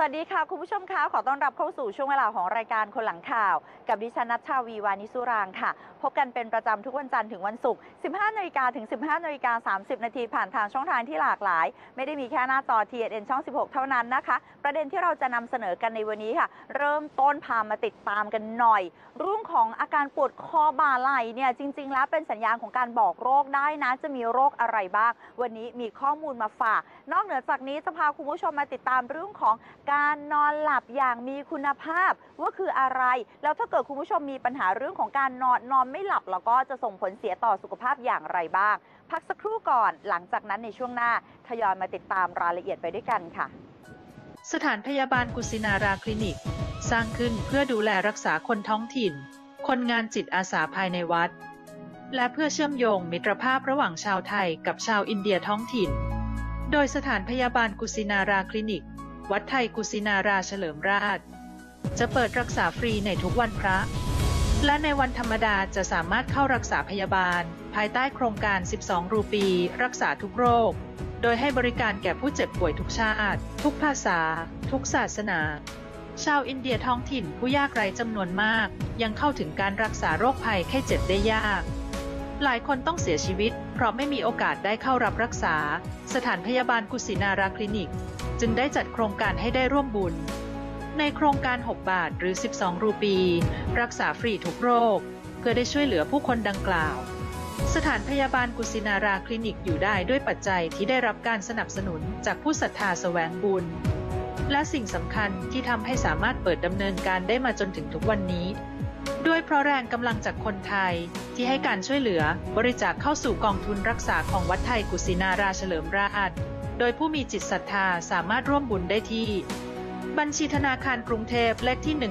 วัสดีค่ะคุณผู้ชมคะขอต้อนรับเข้าสู่ช่วงเวลาของรายการคนหลังข่าวกับดิฉันณัชชาวีวานิสุรางค์ค่ะพบกันเป็นประจำทุกวันจันทร์ถึงวันศุกร์ 15 นาฬิกาถึง 15 นาฬิกา 30 นาทีผ่านทางช่องทางที่หลากหลายไม่ได้มีแค่หน้าจอ TNN ช่อง 16 เท่านั้นนะคะประเด็นที่เราจะนำเสนอกันในวันนี้ค่ะเริ่มต้นพามาติดตามกันหน่อยเรื่องของอาการปวดคอบ่าไหล่เนี่ยจริงๆแล้วเป็นสัญญาณของการบอกโรคได้นะจะมีโรคอะไรบ้างวันนี้มีข้อมูลมาฝากนอกเหนือจากนี้จะพาคุณผู้ชมมาติดตามเรื่องของการนอนหลับอย่างมีคุณภาพว่าคืออะไรแล้วถ้าเกิดคุณผู้ชมมีปัญหาเรื่องของการนอนไม่หลับแล้วก็จะส่งผลเสียต่อสุขภาพอย่างไรบ้างพักสักครู่ก่อนหลังจากนั้นในช่วงหน้าทยอยมาติดตามรายละเอียดไปด้วยกันค่ะสถานพยาบาลกุสินาราคลินิกสร้างขึ้นเพื่อดูแลรักษาคนท้องถิ่นคนงานจิตอาสาภายในวัดและเพื่อเชื่อมโยงมิตรภาพระหว่างชาวไทยกับชาวอินเดียท้องถิ่นโดยสถานพยาบาลกุสินาราคลินิกวัดไทยกุสินาราเฉลิมราชจะเปิดรักษาฟรีในทุกวันพระและในวันธรรมดาจะสามารถเข้ารักษาพยาบาลภายใต้โครงการ12 รูปีรักษาทุกโรคโดยให้บริการแก่ผู้เจ็บป่วยทุกชาติทุกภาษาทุกศาสนาชาวอินเดียท้องถิ่นผู้ยากไร้จำนวนมากยังเข้าถึงการรักษาโรคภัยไข้เจ็บได้ยากหลายคนต้องเสียชีวิตเพราะไม่มีโอกาสได้เข้ารับรักษาสถานพยาบาลกุสินาราคลินิกจึงได้จัดโครงการให้ได้ร่วมบุญในโครงการ6 บาทหรือ12 รูปีรักษาฟรีทุกโรคเพื่อได้ช่วยเหลือผู้คนดังกล่าวสถานพยาบาลกุสินาราคลินิกอยู่ได้ด้วยปัจจัยที่ได้รับการสนับสนุนจากผู้ศรัทธาแสวงบุญและสิ่งสำคัญที่ทำให้สามารถเปิดดำเนินการได้มาจนถึงทุกวันนี้ด้วยเพราะแรงกำลังจากคนไทยที่ให้การช่วยเหลือบริจาคเข้าสู่กองทุนรักษาของวัดไทยกุสินาราเฉลิมราชโดยผู้มีจิตศรัทธาสามารถร่วมบุญได้ที่บัญชีธนาคารกรุงเทพเลขที่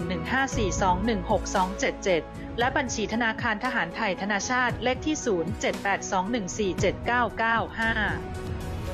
11542162277และบัญชีธนาคารทหารไทยธนาชาติเลขที่0782147995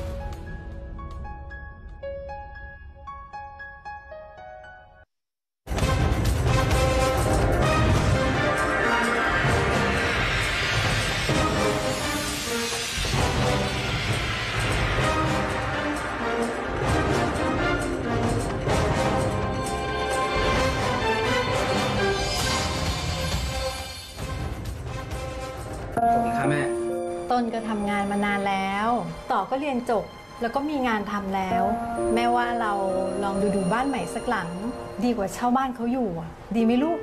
ต้นก็ทำงานมานานแล้วต่อก็เรียนจบแล้วก็มีงานทำแล้วแม่ว่าเราลองดูบ้านใหม่สักหลังดีกว่าเช่าบ้านเขาอยู่ดีไหมลูก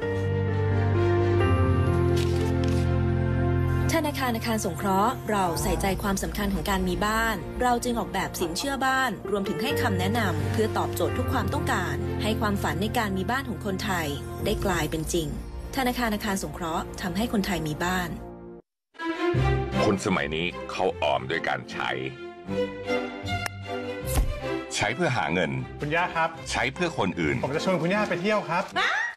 ธนาคารอาคารสงเคราะห์เราใส่ใจความสำคัญของการมีบ้านเราจึงออกแบบสินเชื่อบ้านรวมถึงให้คำแนะนำเพื่อตอบโจทย์ทุกความต้องการให้ความฝันในการมีบ้านของคนไทยได้กลายเป็นจริงธนาคารอาคารสงเคราะห์ทำให้คนไทยมีบ้านคนสมัยนี้เขาออมด้วยการใช้เพื่อหาเงินคุณย่าครับใช้เพื่อคนอื่นผมจะชวนคุณย่าไปเที่ยวครับ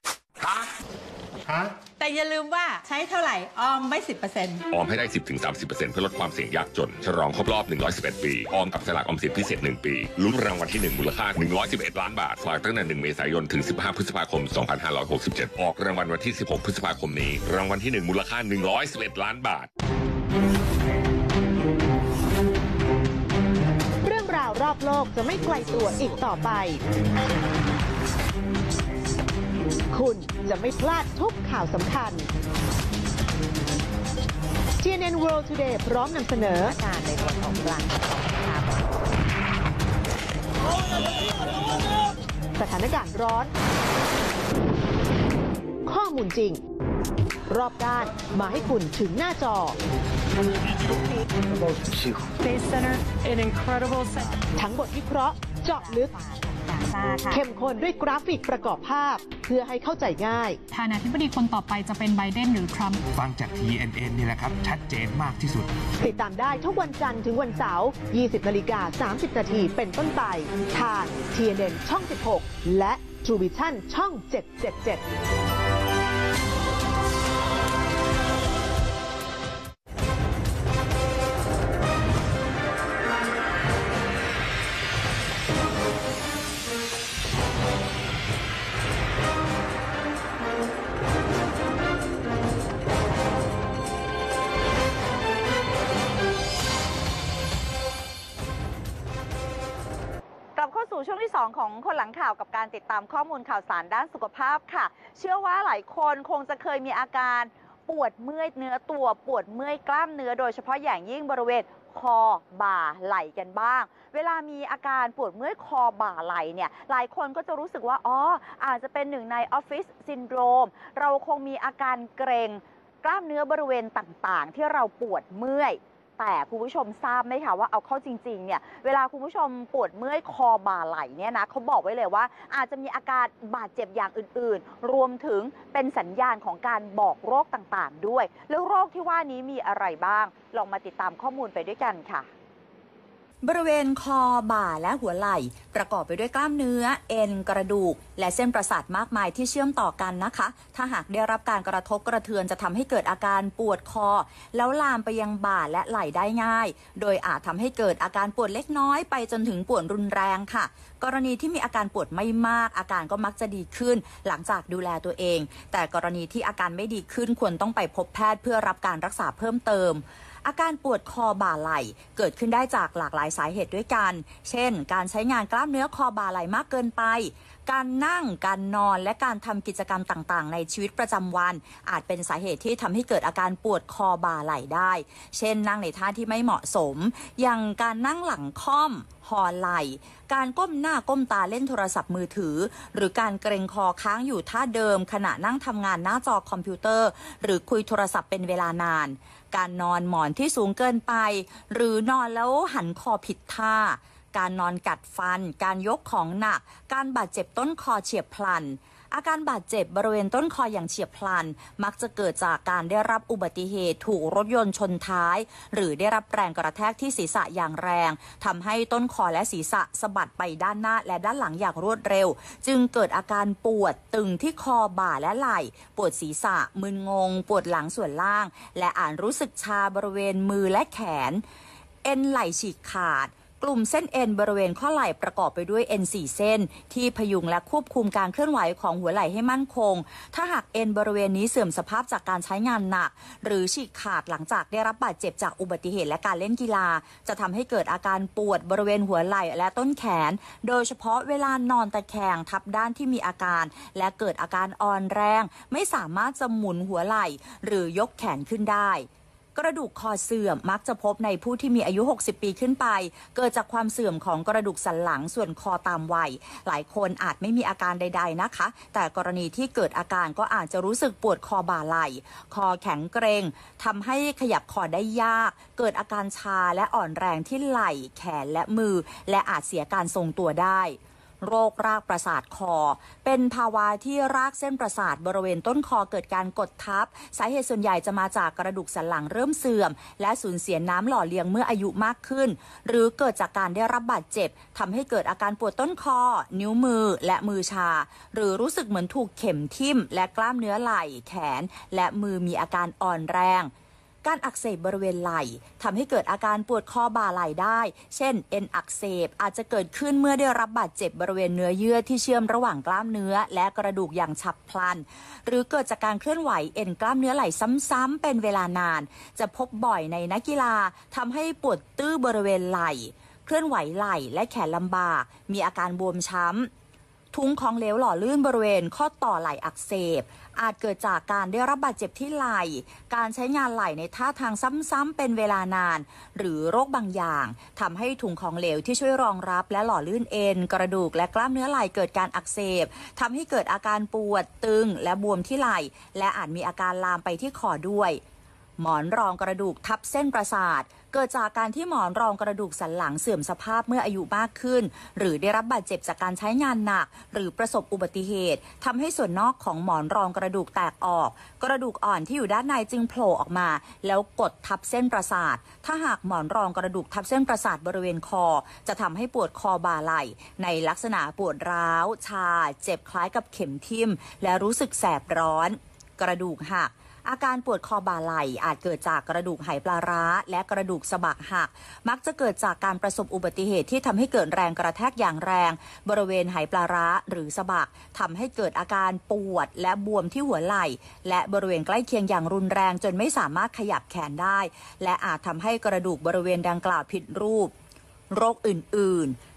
แต่อย่าลืมว่าใช้เท่าไหร่ออมไว้ 10% ออมให้ได้ 10-30% เพื่อลดความเสี่ยงยากจนฉลองครบรอบ111ปีออมกับสลากออมสินพิเศษ1ปีลุ้นรางวัลที่1มูลค่า111ล้านบาทฝากตั้งแต่1เมษายนถึง15พฤษภาคม2567ออกรางวัลวันที่16พฤษภาคมนี้รางวัลที่1มูลค่า111ล้านบาทเรื่องราวรอบโลกจะไม่ไกลตัวอีกต่อไปคุณจะไม่พลาดทุกข่าวสำคัญ TNN World Today พร้อมนำเสนอการในวันออกกลางสถานการณ์ร้อนข้อมูลจริงรอบด้านมาให้คุณถึงหน้าจอทั้งบทวิเคราะห์เจาะลึกเข้มข้นด้วยกราฟิกประกอบภาพเพื่อให้เข้าใจง่ายประธานาธิบดีคนต่อไปจะเป็นไบเดนหรือทรัมป์ฟังจาก TNN นี่แหละครับชัดเจนมากที่สุดติดตามได้ทุกวันจันทร์ถึงวันเสาร์ 20:30 นาทีเป็นต้นไปทาง TNN ช่อง 16 และ True Vision ช่อง 777 2ของคนหลังข่าวกับการติดตามข้อมูลข่าวสารด้านสุขภาพค่ะเชื่อว่าหลายคนคงจะเคยมีอาการปวดเมื่อยเนื้อตัวปวดเมื่อยกล้ามเนื้อโดยเฉพาะอย่างยิ่งบริเวณคอบ่าไหล่กันบ้างเวลามีอาการปวดเมื่อยคอบ่าไหล่เนี่ยหลายคนก็จะรู้สึกว่าอาจจะเป็นหนึ่งในออฟฟิศซินโดรมเราคงมีอาการเกร็งกล้ามเนื้อบริเวณต่างๆที่เราปวดเมื่อยแต่คุณผู้ชมทราบไหมคะว่าเอาเข้าจริงๆเนี่ยเวลาคุณผู้ชมปวดเมื่อยคอบ่าไหล่เนี่ยนะเขาบอกไว้เลยว่าอาจจะมีอาการบาดเจ็บอย่างอื่นๆรวมถึงเป็นสัญญาณของการบอกโรคต่างๆด้วยแล้วโรคที่ว่านี้มีอะไรบ้างลองมาติดตามข้อมูลไปด้วยกันค่ะบริเวณคอบ่าและหัวไหล่ประกอบไปด้วยกล้ามเนื้อเอ็นกระดูกและเส้นประสาทมากมายที่เชื่อมต่อกันนะคะถ้าหากได้รับการกระทบกระเทือนจะทำให้เกิดอาการปวดคอแล้วลามไปยังบ่าและไหล่ได้ง่ายโดยอาจทำให้เกิดอาการปวดเล็กน้อยไปจนถึงปวดรุนแรงค่ะกรณีที่มีอาการปวดไม่มากอาการก็มักจะดีขึ้นหลังจากดูแลตัวเองแต่กรณีที่อาการไม่ดีขึ้นควรต้องไปพบแพทย์เพื่อรับการรักษาเพิ่มเติมอาการปวดคอบ่าไหล่เกิดขึ้นได้จากหลากหลายสาเหตุด้วยกันเช่นการใช้งานกล้ามเนื้อคอบ่าไหล่มากเกินไปการนั่งการนอนและการทำกิจกรรมต่างๆในชีวิตประจำวันอาจเป็นสาเหตุที่ทำให้เกิดอาการปวดคอบ่าไหล่ได้เช่นนั่งในท่าที่ไม่เหมาะสมอย่างการนั่งหลังค่อมห่อไหล่การก้มหน้าก้มตาเล่นโทรศัพท์มือถือหรือการเกร็งคอค้างอยู่ท่าเดิมขณะนั่งทำงานหน้าจอคอมพิวเตอร์หรือคุยโทรศัพท์เป็นเวลานานการนอนหมอนที่สูงเกินไปหรือนอนแล้วหันคอผิดท่าการนอนกัดฟันการยกของหนักการบาดเจ็บต้นคอเฉียบพลันอาการบาดเจ็บบริเวณต้นคออย่างเฉียบพลันมักจะเกิดจากการได้รับอุบัติเหตุถูกรถยนต์ชนท้ายหรือได้รับแรงกระแทกที่ศีรษะอย่างแรงทำให้ต้นคอและศีรษะสะบัดไปด้านหน้าและด้านหลังอย่างรวดเร็วจึงเกิดอาการปวดตึงที่คอบ่าและไหล่ปวดศีรษะมึนงงปวดหลังส่วนล่างและอาจรู้สึกชาบริเวณมือและแขนเอ็นไหล่ฉีกขาดกลุ่มเส้นเอ็นบริเวณข้อไหล่ประกอบไปด้วยเอ็น4เส้นที่พยุงและควบคุมการเคลื่อนไหวของหัวไหล่ให้มั่นคงถ้าหากเอ็นบริเวณนี้เสื่อมสภาพจากการใช้งานหนักหรือฉีกขาดหลังจากได้รับบาดเจ็บจากอุบัติเหตุและการเล่นกีฬาจะทำให้เกิดอาการปวดบริเวณหัวไหล่และต้นแขนโดยเฉพาะเวลานอนตะแคงทับด้านที่มีอาการและเกิดอาการอ่อนแรงไม่สามารถจะหมุนหัวไหล่หรือยกแขนขึ้นได้กระดูกคอเสื่อมมักจะพบในผู้ที่มีอายุ60ปีขึ้นไปเกิดจากความเสื่อมของกระดูกสันหลังส่วนคอตามวัยหลายคนอาจไม่มีอาการใดๆนะคะแต่กรณีที่เกิดอาการก็อาจจะรู้สึกปวดคอบ่าไหล่คอแข็งเกร็งทำให้ขยับคอได้ยากเกิดอาการชาและอ่อนแรงที่ไหล่แขนและมือและอาจเสียการทรงตัวได้โรครากประสาทคอเป็นภาวะที่รากเส้นประสาทบริเวณต้นคอเกิดการกดทับสาเหตุส่วนใหญ่จะมาจากกระดูกสันหลังเริ่มเสื่อมและสูญเสียน้ำหล่อเลี้ยงเมื่ออายุมากขึ้นหรือเกิดจากการได้รับบาดเจ็บทำให้เกิดอาการปวดต้นคอนิ้วมือและมือชาหรือรู้สึกเหมือนถูกเข็มทิ่มและกล้ามเนื้อไหล่แขนและมือมีอาการอ่อนแรงการอักเสบบริเวณไหล่ทำให้เกิดอาการปวดคอบ่าไหล่ได้เช่นเอ็นอักเสบอาจจะเกิดขึ้นเมื่อได้รับบาดเจ็บบริเวณเนื้อเยื่อที่เชื่อมระหว่างกล้ามเนื้อและกระดูกอย่างฉับพลันหรือเกิดจากการเคลื่อนไหวเอ็นกล้ามเนื้อไหล่ซ้ำๆเป็นเวลานานจะพบบ่อยในนักกีฬาทำให้ปวดตื้อบริเวณไหล่เคลื่อนไหวไหล่และแขนลำบากมีอาการบวมช้ำทุ้งของเหลวหล่อลื่นบริเวณข้อต่อไหล่อักเสบอาจเกิดจากการได้รับบาดเจ็บที่ไหล่การใช้งานไหล่ในท่าทางซ้ำๆเป็นเวลานานหรือโรคบางอย่างทำให้ถุงของเหลวที่ช่วยรองรับและหล่อลื่นเอ็นกระดูกและกล้ามเนื้อไหล่เกิดการอักเสบทำให้เกิดอาการปวดตึงและบวมที่ไหล่และอาจมีอาการลามไปที่คอด้วยหมอนรองกระดูกทับเส้นประสาทเกิดจากการที่หมอนรองกระดูกสันหลังเสื่อมสภาพเมื่ออายุมากขึ้นหรือได้รับบาดเจ็บจากการใช้งานหนักหรือประสบอุบัติเหตุทำให้ส่วนนอกของหมอนรองกระดูกแตกออกกระดูกอ่อนที่อยู่ด้านในจึงโผล่ออกมาแล้วกดทับเส้นประสาทถ้าหากหมอนรองกระดูกทับเส้นประสาทบริเวณคอจะทำให้ปวดคอบ่าไหล่ในลักษณะปวดร้าวชาเจ็บคล้ายกับเข็มทิ่มและรู้สึกแสบร้อนกระดูกหักอาการปวดคอบ่าไหล่อาจเกิดจากกระดูกไหปลาร้าและกระดูกสะบักหักมักจะเกิดจากการประสบอุบัติเหตุที่ทำให้เกิดแรงกระแทกอย่างแรงบริเวณไหปลาร้าหรือสะบักทำให้เกิดอาการปวดและบวมที่หัวไหล่และบริเวณใกล้เคียงอย่างรุนแรงจนไม่สามารถขยับแขนได้และอาจทำให้กระดูกบริเวณดังกล่าวผิดรูปโรคอื่นๆ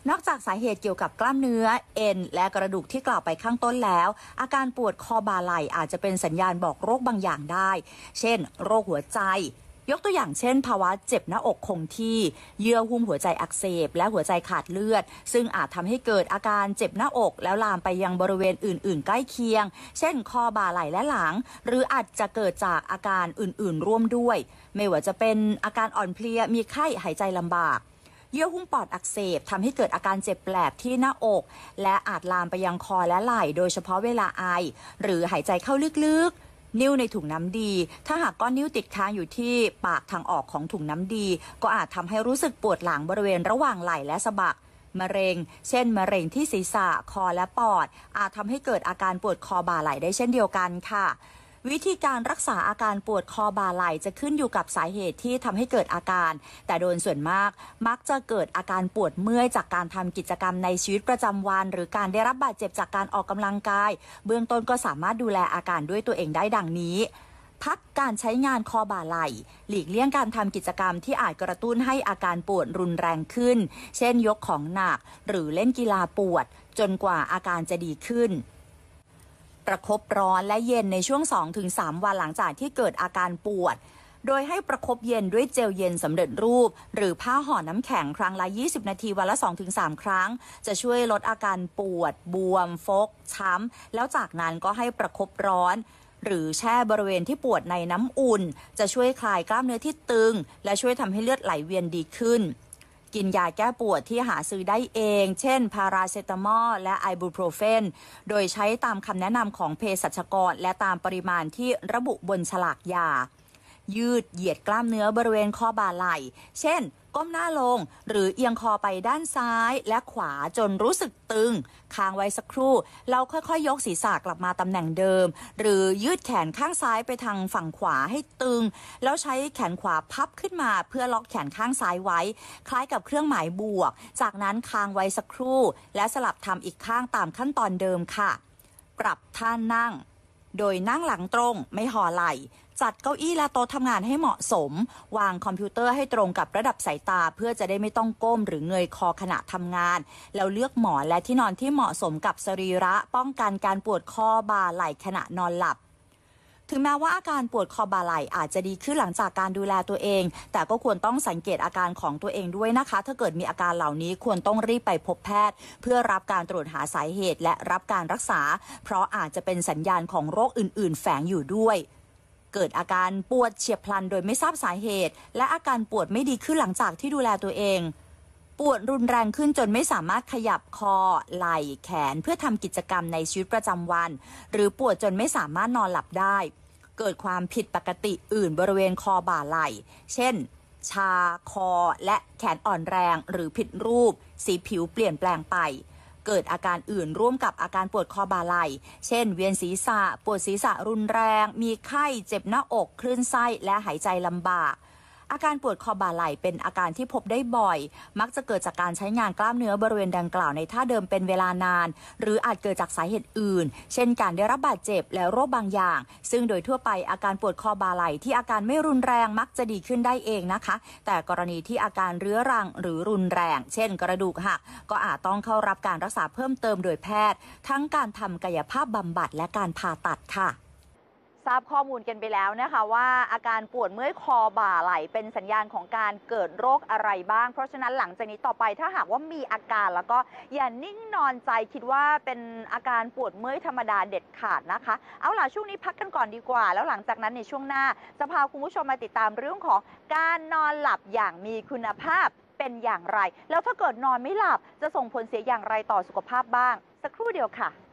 นอกจากสาเหตุเกี่ยวกับกล้ามเนื้อเอ็นและกระดูกที่กล่าวไปข้างต้นแล้วอาการปวดคอบ่าไหล่อาจจะเป็นสัญญาณบอกโรคบางอย่างได้เช่นโรคหัวใจยกตัวอย่างเช่นภาวะเจ็บหน้าอกคงที่เยื่อหุ้มหัวใจอักเสบและหัวใจขาดเลือดซึ่งอาจทำให้เกิดอาการเจ็บหน้าอกแล้วลามไปยังบริเวณอื่นๆใกล้เคียงเช่นคอบ่าไหล่และหลังหรืออาจจะเกิดจากอาการอื่นๆร่วมด้วยไม่ว่าจะเป็นอาการอ่อนเพลียมีไข้หายใจลำบากเยื่อหุ้มปอดอักเสบทำให้เกิดอาการเจ็บแปลบที่หน้าอกและอาจลามไปยังคอและไหล่โดยเฉพาะเวลาไอหรือหายใจเข้าลึกๆนิ่วในถุงน้ำดีถ้าหากก้อนนิ้วติดค้างอยู่ที่ปากทางออกของถุงน้ำดีก็อาจทำให้รู้สึกปวดหลังบริเวณระหว่างไหล่และสะบักมะเร็งเช่นมะเร็งที่ศีรษะคอและปอดอาจทำให้เกิดอาการปวดคอบ่าไหล่ได้เช่นเดียวกันค่ะวิธีการรักษาอาการปวดคอบ่าไหล่จะขึ้นอยู่กับสาเหตุที่ทำให้เกิดอาการแต่โดยส่วนมากมักจะเกิดอาการปวดเมื่อยจากการทำกิจกรรมในชีวิตประจำวันหรือการได้รับบาดเจ็บจากการออกกำลังกายเบื้องต้นก็สามารถดูแลอาการด้วยตัวเองได้ดังนี้พักการใช้งานคอบ่าไหล่หลีกเลี่ยงการทำกิจกรรมที่อาจกระตุ้นให้อาการปวดรุนแรงขึ้นเช่นยกของหนักหรือเล่นกีฬาปวดจนกว่าอาการจะดีขึ้นประคบร้อนและเย็นในช่วง 2-3 วันหลังจากที่เกิดอาการปวดโดยให้ประคบเย็นด้วยเจลเย็นสำเร็จรูปหรือผ้าห่อน้ำแข็งครั้งละ20 นาทีวันละ 2-3 ครั้งจะช่วยลดอาการปวดบวมฟกช้ำแล้วจากนั้นก็ให้ประคบร้อนหรือแช่บริเวณที่ปวดในน้ำอุ่นจะช่วยคลายกล้ามเนื้อที่ตึงและช่วยทำให้เลือดไหลเวียนดีขึ้นกินยาแก้ปวดที่หาซื้อได้เองเช่นพาราเซตามอลและไอบูโปรเฟนโดยใช้ตามคำแนะนำของเภสัชกรและตามปริมาณที่ระบุบนฉลากยายืดเหยียดกล้ามเนื้อบริเวณข้อบ่าไหล่เช่นก้มหน้าลงหรือเอียงคอไปด้านซ้ายและขวาจนรู้สึกตึงค้างไว้สักครู่แล้วค่อยๆยกศีรษะกลับมาตำแหน่งเดิมหรือยืดแขนข้างซ้ายไปทางฝั่งขวาให้ตึงแล้วใช้แขนขวาพับขึ้นมาเพื่อล็อกแขนข้างซ้ายไว้คล้ายกับเครื่องหมายบวกจากนั้นค้างไว้สักครู่และสลับทำอีกข้างตามขั้นตอนเดิมค่ะปรับท่านั่งโดยนั่งหลังตรงไม่ห่อไหล่จัดเก้าอี้และโต๊ะทำงานให้เหมาะสมวางคอมพิวเตอร์ให้ตรงกับระดับสายตาเพื่อจะได้ไม่ต้องก้มหรือเงยคอขณะทำงานแล้วเลือกหมอนและที่นอนที่เหมาะสมกับสรีระป้องกันการปวดคอบ่าไหล่ขณะนอนหลับถึงแม้ว่าอาการปวดคอบ่าไหล่อาจจะดีขึ้นหลังจากการดูแลตัวเองแต่ก็ควรต้องสังเกตอาการของตัวเองด้วยนะคะถ้าเกิดมีอาการเหล่านี้ควรต้องรีบไปพบแพทย์เพื่อรับการตรวจหาสาเหตุและรับการรักษาเพราะอาจจะเป็นสัญญาณของโรคอื่นๆแฝงอยู่ด้วยเกิดอาการปวดเฉียบพลันโดยไม่ทราบสาเหตุและอาการปวดไม่ดีขึ้นหลังจากที่ดูแลตัวเองปวดรุนแรงขึ้นจนไม่สามารถขยับคอไหล่แขนเพื่อทำกิจกรรมในชีวิตประจำวันหรือปวดจนไม่สามารถนอนหลับได้เกิดความผิดปกติอื่นบริเวณคอบ่าไหล่เช่นชาคอและแขนอ่อนแรงหรือผิดรูปสีผิวเปลี่ยนแปลงไปเกิดอาการอื่นร่วมกับอาการปวดคอบ่าไหล่เช่นเวียนศีรษะปวดศีรษะรุนแรงมีไข้เจ็บหน้าอกคลื่นไส้และหายใจลำบากอาการปวดคอบ่าไหล่เป็นอาการที่พบได้บ่อยมักจะเกิดจากการใช้งานกล้ามเนื้อบริเวณดังกล่าวในท่าเดิมเป็นเวลานานหรืออาจเกิดจากสาเหตุอื่นเช่นการได้รับบาดเจ็บและโรคบางอย่างซึ่งโดยทั่วไปอาการปวดคอบ่าไหล่ที่อาการไม่รุนแรงมักจะดีขึ้นได้เองนะคะแต่กรณีที่อาการเรื้อรังหรือรุนแรงเช่นกระดูกหักก็อาจต้องเข้ารับการรักษาเพิ่มเติมโดยแพทย์ทั้งการทำกายภาพบำบัดและการผ่าตัดค่ะทราบข้อมูลกันไปแล้วนะคะว่าอาการปวดเมื่อยคอบ่าไหล่เป็นสัญญาณของการเกิดโรคอะไรบ้างเพราะฉะนั้นหลังจากนี้ต่อไปถ้าหากว่ามีอาการแล้วก็อย่านิ่งนอนใจคิดว่าเป็นอาการปวดเมื่อยธรรมดาเด็ดขาดนะคะเอาล่ะช่วงนี้พักกันก่อนดีกว่าแล้วหลังจากนั้นในช่วงหน้าจะพาคุณผู้ชมมาติดตามเรื่องของการนอนหลับอย่างมีคุณภาพเป็นอย่างไรแล้วถ้าเกิดนอนไม่หลับจะส่งผลเสียอย่างไรต่อสุขภาพบ้างสักครู่เดียวค่ะ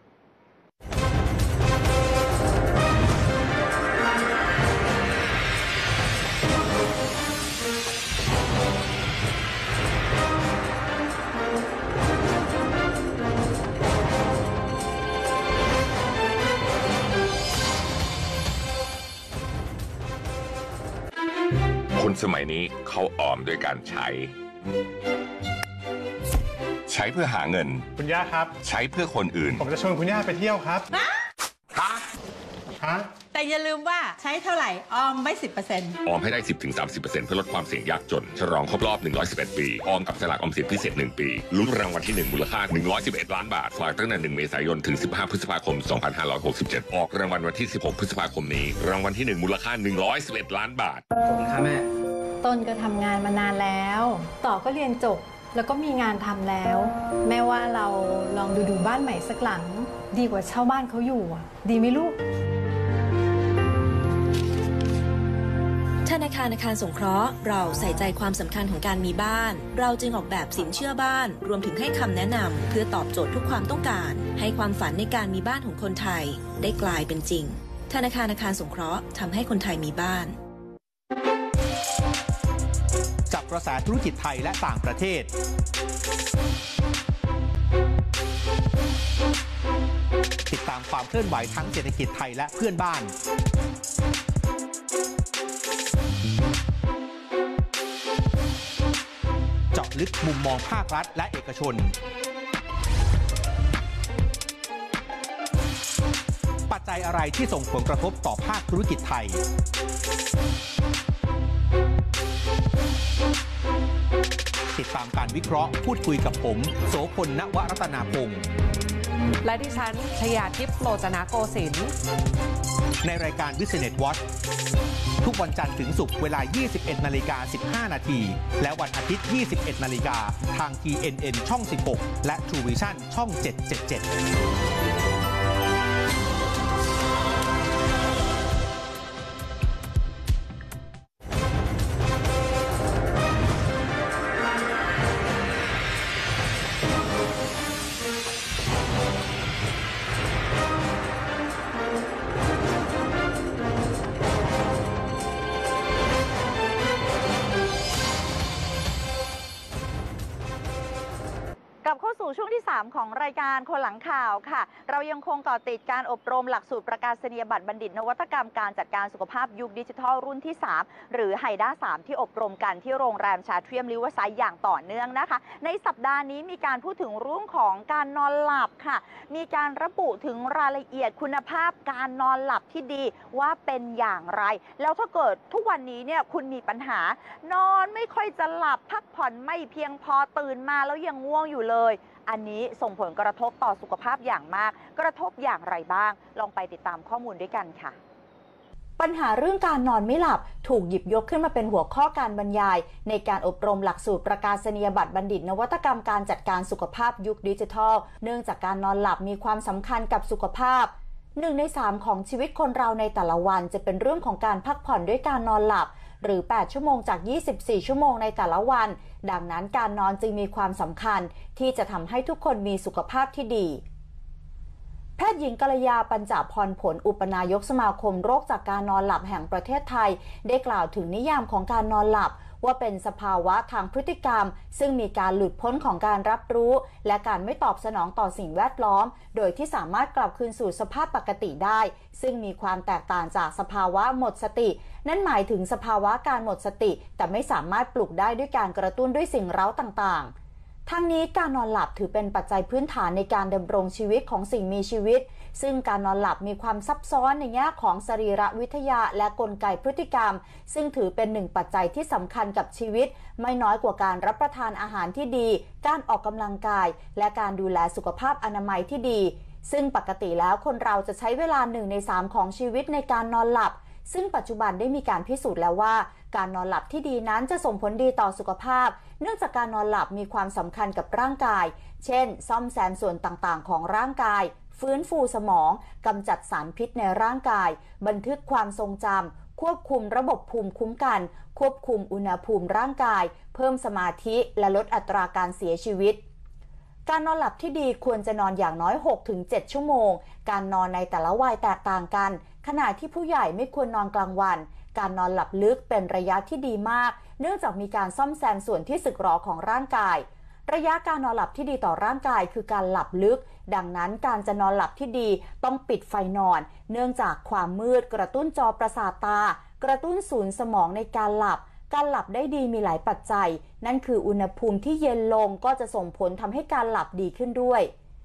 คนสมัยนี้เขาออมด้วยการใช้เพื่อหาเงินคุณย่าครับใช้เพื่อคนอื่นผมจะชวนคุณย่าไปเที่ยวครับฮะแต่อย่าลืมว่าใช้เท่าไหร่ออมไว้ 10% ออมให้ได้ 10-30% เพื่อลดความเสี่ยงยากจนฉลองครบรอบ111 ปีออมกับสลากออมสินพิเศษ1ปีลุ้นรางวัลที่1มูลค่า111ล้านบาทฝากตั้งแต่1เมษายนถึง15พฤษภาคม2567ออกรางวัลวันที่16พฤษภาคมนี้รางวัลที่1มูลค่า111ล้านบาทขอบคุณค่ะแม่ต้นก็ทำงานมานานแล้วต่อก็เรียนจบแล้วก็มีงานทำแล้วแม่ว่าเราลองดูบ้านใหม่สักหลังดีกว่าเช่าบ้านเขาอยู่ดีไหมลูกธนาคารอาคารสงเคราะห์เราใส่ใจความสำคัญของการมีบ้านเราจึงออกแบบสินเชื่อบ้านรวมถึงให้คำแนะนำเพื่อตอบโจทย์ทุกความต้องการให้ความฝันในการมีบ้านของคนไทยได้กลายเป็นจริงธนาคารอาคารสงเคราะห์ทำให้คนไทยมีบ้านจับกระแสธุรกิจไทยและต่างประเทศติดตามความเคลื่อนไหวทั้งเศรษฐกิจไทยและเพื่อนบ้านเจาะลึกมุมมองภาครัฐและเอกชนปัจจัยอะไรที่ส่งผลกระทบต่อภาคธุรกิจไทยติดตามการวิเคราะห์พูดคุยกับผมโสพล ณวรัตนาพงศ์และดิฉันชยาทิพย์โลจนะโกสินทร์ในรายการ Business Watch ทุกวันจันทร์ถึงศุกร์เวลา 21:15 นาทีและวันอาทิตย์ 21:00 นทาง TNN ช่อง 16 และ True Vision ช่อง 777 ช่วงที่3ของรายการคนหลังข่าวค่ะเรายังคงเกาะติดการอบรมหลักสูตรประกาศนียบัตรบัณฑิตนวัตกรรมการจัดการสุขภาพยุคดิจิทัลรุ่นที่3หรือไฮด้า3ที่อบรมกันที่โรงแรมชาเทียมริเวอร์ไซด์อย่างต่อเนื่องนะคะในสัปดาห์นี้มีการพูดถึงเรื่องของการนอนหลับค่ะมีการระบุถึงรายละเอียดคุณภาพการนอนหลับที่ดีว่าเป็นอย่างไรแล้วถ้าเกิดทุกวันนี้เนี่ยคุณมีปัญหานอนไม่ค่อยจะหลับพักผ่อนไม่เพียงพอตื่นมาแล้วยังง่วงอยู่เลยอันนี้ส่งผลกระทบต่อสุขภาพอย่างมากกระทบอย่างไรบ้างลองไปติดตามข้อมูลด้วยกันค่ะปัญหาเรื่องการนอนไม่หลับถูกหยิบยกขึ้นมาเป็นหัวข้อการบรรยายในการอบรมหลักสูตรประกาศนียบัตรบัณฑิตนวัตกรรมการจัดการสุขภาพยุคดิจิทัลเนื่องจากการนอนหลับมีความสำคัญกับสุขภาพ1 ใน 3ของชีวิตคนเราในแต่ละวันจะเป็นเรื่องของการพักผ่อนด้วยการนอนหลับหรือ8ชั่วโมงจาก24ชั่วโมงในแต่ละวันดังนั้นการนอนจึงมีความสำคัญที่จะทำให้ทุกคนมีสุขภาพที่ดีแพทย์หญิงกัลยาปัญจพรผลอุปนายกสมาคมโรคจากการนอนหลับแห่งประเทศไทยได้กล่าวถึงนิยามของการนอนหลับว่าเป็นสภาวะทางพฤติกรรมซึ่งมีการหลุดพ้นของการรับรู้และการไม่ตอบสนองต่อสิ่งแวดล้อมโดยที่สามารถกลับคืนสู่สภาพปกติได้ซึ่งมีความแตกต่างจากสภาวะหมดสตินั่นหมายถึงสภาวะการหมดสติแต่ไม่สามารถปลุกได้ด้วยการกระตุ้นด้วยสิ่งเร้าต่างๆทั้งนี้การนอนหลับถือเป็นปัจจัยพื้นฐานในการดำรงชีวิตของสิ่งมีชีวิตซึ่งการนอนหลับมีความซับซ้อนในแง่ของสรีรวิทยาและกลไกพฤติกรรมซึ่งถือเป็นหนึ่งปัจจัยที่สำคัญกับชีวิตไม่น้อยกว่าการรับประทานอาหารที่ดีการออกกำลังกายและการดูแลสุขภาพอนามัยที่ดีซึ่งปกติแล้วคนเราจะใช้เวลา1 ใน 3ของชีวิตในการนอนหลับซึ่งปัจจุบันได้มีการพิสูจน์แล้วว่าการนอนหลับที่ดีนั้นจะส่งผลดีต่อสุขภาพเนื่องจากการนอนหลับมีความสำคัญกับร่างกายเช่นซ่อมแซมส่วนต่างๆของร่างกายฟื้นฟูสมองกำจัดสารพิษในร่างกายบันทึกความทรงจำควบคุมระบบภูมิคุ้มกันควบคุมอุณหภูมิร่างกายเพิ่มสมาธิและลดอัตราการเสียชีวิตการนอนหลับที่ดีควรจะนอนอย่างน้อย 6-7 ชั่วโมงการนอนในแต่ละวัยแตกต่างกันขณะที่ผู้ใหญ่ไม่ควรนอนกลางวันการนอนหลับลึกเป็นระยะที่ดีมากเนื่องจากมีการซ่อมแซมส่วนที่สึกหรอของร่างกายระยะการนอนหลับที่ดีต่อร่างกายคือการหลับลึกดังนั้นการจะนอนหลับที่ดีต้องปิดไฟนอนเนื่องจากความมืดกระตุ้นจอประสาทตากระตุ้นศูนย์สมองในการหลับได้ดีมีหลายปัจจัยนั่นคืออุณหภูมิที่เย็นลงก็จะส่งผลทำให้การหลับดีขึ้นด้วย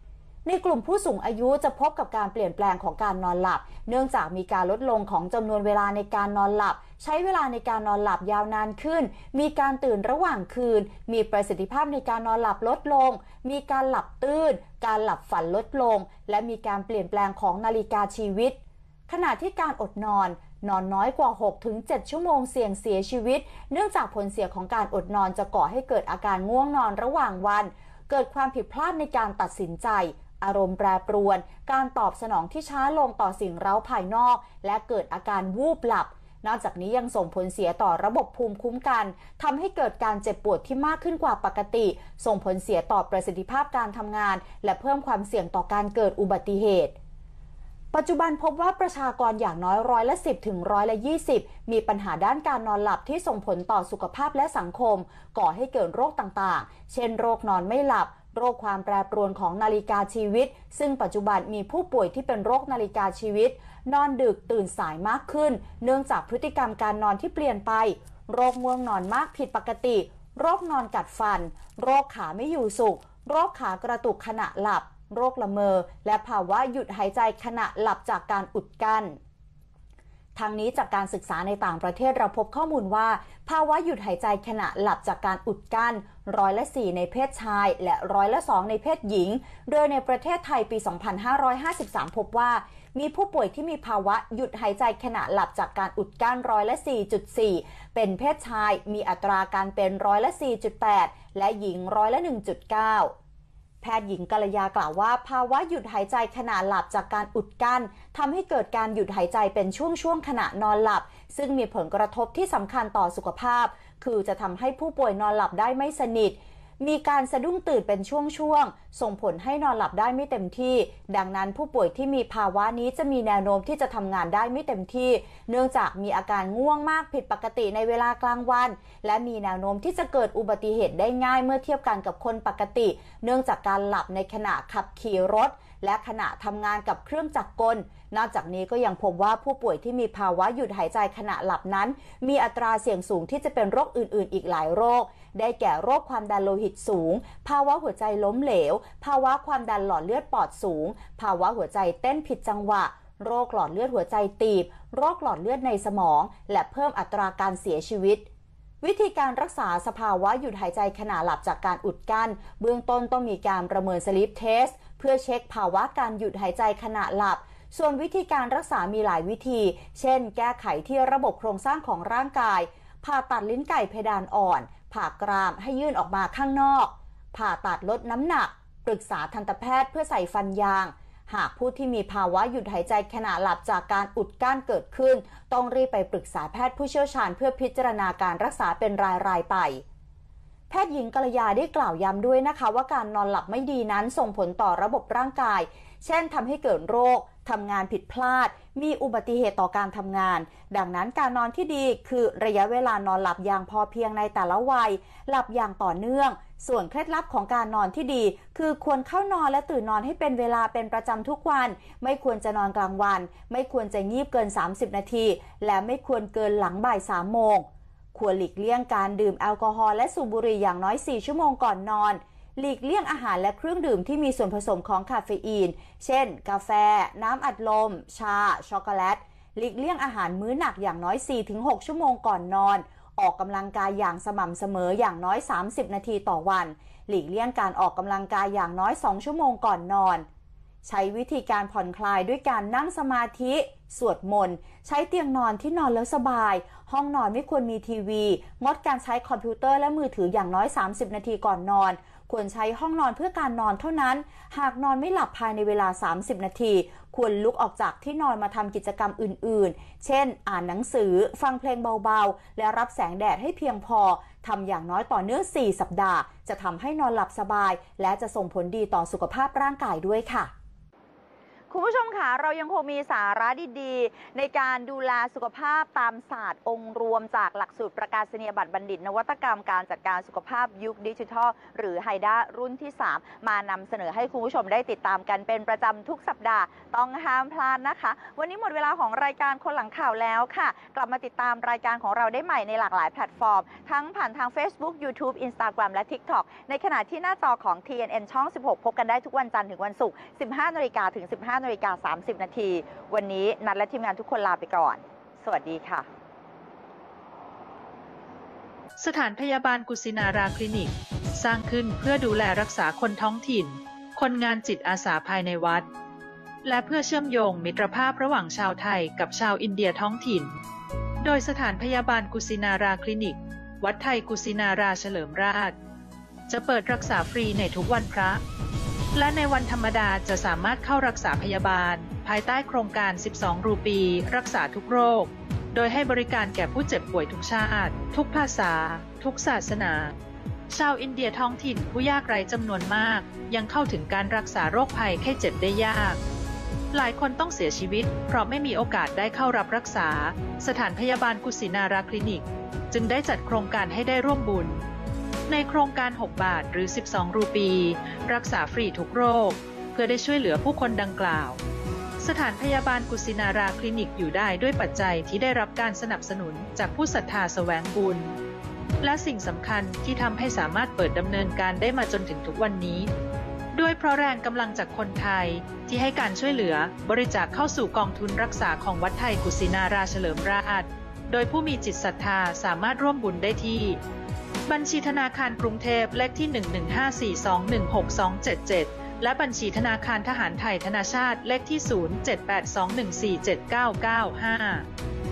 ในกลุ่มผู้สูงอายุจะพบกับการเปลี่ยนแปลงของการนอนหลับเนื่องจากมีการลดลงของจำนวนเวลาในการนอนหลับใช้เวลาในการนอนหลับยาวนานขึ้นมีการตื่นระหว่างคืนมีประสิทธิภาพในการนอนหลับลดลงมีการหลับตื้นการหลับฝันลดลงและมีการเปลี่ยนแปลงของนาฬิกาชีวิตขณะที่การอดนอนน้อยกว่า 6-7 ชั่วโมงเสี่ยงเสียชีวิตเนื่องจากผลเสียของการอดนอนจะก่อให้เกิดอาการง่วงนอนระหว่างวันเกิดความผิดพลาดในการตัดสินใจอารมณ์แปรปรวนการตอบสนองที่ช้าลงต่อสิ่งเร้าภายนอกและเกิดอาการวูบหลับนอกจากนี้ยังส่งผลเสียต่อระบบภูมิคุ้มกันทำให้เกิดการเจ็บปวดที่มากขึ้นกว่าปกติส่งผลเสียต่อประสิทธิภาพการทำงานและเพิ่มความเสี่ยงต่อการเกิดอุบัติเหตุปัจจุบันพบว่าประชากรอย่างน้อย10%ถึง20%มีปัญหาด้านการนอนหลับที่ส่งผลต่อสุขภาพและสังคมก่อให้เกิดโรคต่างๆเช่นโรคนอนไม่หลับโรคความแปรปรวนของนาฬิกาชีวิตซึ่งปัจจุบันมีผู้ป่วยที่เป็นโรคนาฬิกาชีวิตนอนดึกตื่นสายมากขึ้นเนื่องจากพฤติกรรมการนอนที่เปลี่ยนไปโรคง่วงนอนมากผิดปกติโรคนอนกัดฟันโรคขาไม่อยู่สุขโรคขากระตุกขณะหลับโรคละเมอและภาวะหยุดหายใจขณะหลับจากการอุดกั้นทางนี้จากการศึกษาในต่างประเทศเราพบข้อมูลว่าภาวะหยุดหายใจขณะหลับจากการอุดกั้น4%ในเพศชายและ2%ในเพศหญิงโดยในประเทศไทยปี 2553 พบว่ามีผู้ป่วยที่มีภาวะหยุดหายใจขณะหลับจากการอุดกั้น4.4% เป็นเพศชายมีอัตราการเป็น4.8% และหญิง1.9%แพทย์หญิงกัลยากล่าวว่าภาวะหยุดหายใจขณะหลับจากการอุดกั้นทำให้เกิดการหยุดหายใจเป็นช่วงๆขณะนอนหลับซึ่งมีผลกระทบที่สำคัญต่อสุขภาพคือจะทำให้ผู้ป่วยนอนหลับได้ไม่สนิทมีการสะดุ้งตื่นเป็นช่วงๆส่งผลให้นอนหลับได้ไม่เต็มที่ดังนั้นผู้ป่วยที่มีภาวะนี้จะมีแนวโน้มที่จะทำงานได้ไม่เต็มที่เนื่องจากมีอาการง่วงมากผิดปกติในเวลากลางวันและมีแนวโน้มที่จะเกิดอุบัติเหตุได้ง่ายเมื่อเทียบกันกับคนปกติเนื่องจากการหลับในขณะขับขี่รถและขณะทำงานกับเครื่องจักรกลนอกจากนี้ก็ยังพบว่าผู้ป่วยที่มีภาวะหยุดหายใจขณะหลับนั้นมีอัตราเสี่ยงสูงที่จะเป็นโรคอื่นๆอีกหลายโรคได้แก่โรคความดันโลหิตสูงภาวะหัวใจล้มเหลวภาวะความดันหลอดเลือดปอดสูงภาวะหัวใจเต้นผิดจังหวะโรคหลอดเลือดหัวใจตีบโรคหลอดเลือดในสมองและเพิ่มอัตราการเสียชีวิตวิธีการรักษาสภาวะหยุดหายใจขณะหลับจากการอุดกั้นเบื้องต้นต้องมีการประเมิน sleep test เพื่อเช็คภาวะการหยุดหายใจขณะหลับส่วนวิธีการรักษามีหลายวิธีเช่นแก้ไขที่ระบบโครงสร้างของร่างกายผ่าตัดลิ้นไก่เพดานอ่อนผ่ากรามให้ยื่นออกมาข้างนอกผ่าตัดลดน้ำหนักปรึกษาทันตแพทย์เพื่อใส่ฟันยางหากผู้ที่มีภาวะหยุดหายใจขณะหลับจากการอุดกั้นเกิดขึ้นต้องรีบไปปรึกษาแพทย์ผู้เชี่ยวชาญเพื่อพิจารณาการรักษาเป็นรายๆไปแพทย์หญิงกัลยาได้กล่าวย้ำด้วยนะคะว่าการนอนหลับไม่ดีนั้นส่งผลต่อระบบร่างกายเช่นทำให้เกิดโรคทำงานผิดพลาดมีอุบัติเหตุต่อการทำงานดังนั้นการนอนที่ดีคือระยะเวลานอนหลับอย่างพอเพียงในแต่ละวัยหลับอย่างต่อเนื่องส่วนเคล็ดลับของการนอนที่ดีคือควรเข้านอนและตื่นนอนให้เป็นเวลาเป็นประจำทุกวันไม่ควรจะนอนกลางวันไม่ควรจะงีบเกิน30นาทีและไม่ควรเกินหลังบ่าย3 โมงควรหลีกเลี่ยงการดื่มแอลกอฮอล์และสูบบุหรี่อย่างน้อย4 ชั่วโมงก่อนนอนหลีกเลี่ยงอาหารและเครื่องดื่มที่มีส่วนผสมของคาเฟอีนเช่นกาแฟน้ำอัดลมชาช็อกโกแลตหลีกเลี่ยงอาหารมื้อหนักอย่างน้อย 4-6 ชั่วโมงก่อนนอนออกกำลังกายอย่างสม่ำเสมออย่างน้อย30นาทีต่อวันหลีกเลี่ยงการออกกำลังกายอย่างน้อย2 ชั่วโมงก่อนนอนใช้วิธีการผ่อนคลายด้วยการนั่งสมาธิสวดมนต์ใช้เตียงนอนที่นอนแล้วสบายห้องนอนไม่ควรมีทีวีงดการใช้คอมพิวเตอร์และมือถืออย่างน้อย30นาทีก่อนนอนควรใช้ห้องนอนเพื่อการนอนเท่านั้นหากนอนไม่หลับภายในเวลา30นาทีควรลุกออกจากที่นอนมาทำกิจกรรมอื่นๆเช่นอ่านหนังสือฟังเพลงเบาๆและรับแสงแดดให้เพียงพอทำอย่างน้อยต่อเนื่อง4 สัปดาห์จะทำให้นอนหลับสบายและจะส่งผลดีต่อสุขภาพร่างกายด้วยค่ะคุณผู้ชมค่ะเรายังคงมีสาระดีๆในการดูแลสุขภาพตามศาสตร์องค์รวมจากหลักสูตรประกาศนียบัตรบัณฑิตนวัตกรรมการจัดการสุขภาพยุคดิจิทัลหรือไฮด้ารุ่นที่ 3 มานำเสนอให้คุณผู้ชมได้ติดตามกันเป็นประจำทุกสัปดาห์ต้องห้ามพลาดนะคะวันนี้หมดเวลาของรายการคนหลังข่าวแล้วค่ะกลับมาติดตามรายการของเราได้ใหม่ในหลากหลายแพลตฟอร์มทั้งผ่านทาง Facebook YouTube Instagram และ TikTok ในขณะที่หน้าจอของ TNN ช่อง 16 พบกันได้ทุกวันจันทร์ถึงวันศุกร์ 15 นาฬิกาถึง 15 นาฬิกา 30 นาทีวันนี้นัดและทีมงานทุกคนลาไปก่อน สวัสดีค่ะสถานพยาบาลกุสินาราคลินิกสร้างขึ้นเพื่อดูแลรักษาคนท้องถิ่นคนงานจิตอาสาภายในวัดและเพื่อเชื่อมโยงมิตรภาพระหว่างชาวไทยกับชาวอินเดียท้องถิ่นโดยสถานพยาบาลกุสินาราคลินิกวัดไทยกุสินาราเฉลิมราชจะเปิดรักษาฟรีในทุกวันพระและในวันธรรมดาจะสามารถเข้ารักษาพยาบาลภายใต้โครงการ12รูปีรักษาทุกโรคโดยให้บริการแก่ผู้เจ็บป่วยทุกชาติทุกภาษาทุกศาสนาชาวอินเดียท้องถิ่นผู้ยากไร้จำนวนมากยังเข้าถึงการรักษาโรคภัยไข้เจ็บได้ยากหลายคนต้องเสียชีวิตเพราะไม่มีโอกาสได้เข้ารับรักษาสถานพยาบาลกุสินาราคลินิกจึงได้จัดโครงการให้ได้ร่วมบุญในโครงการ6 บาทหรือ12รูปีรักษาฟรีทุกโรคเพื่อได้ช่วยเหลือผู้คนดังกล่าวสถานพยาบาลกุสินาราคลินิกอยู่ได้ด้วยปัจจัยที่ได้รับการสนับสนุนจากผู้ศรัทธาแสวงบุญและสิ่งสำคัญที่ทำให้สามารถเปิดดำเนินการได้มาจนถึงทุกวันนี้ด้วยเพราะแรงกำลังจากคนไทยที่ให้การช่วยเหลือบริจาคเข้าสู่กองทุนรักษาของวัดไทยกุสินาราเฉลิมราชโดยผู้มีจิตศรัทธาสามารถร่วมบุญได้ที่บัญชีธนาคารกรุงเทพเลขที่ 11542162277และบัญชีธนาคารทหารไทยธนาชาติเลขที่ 0782147995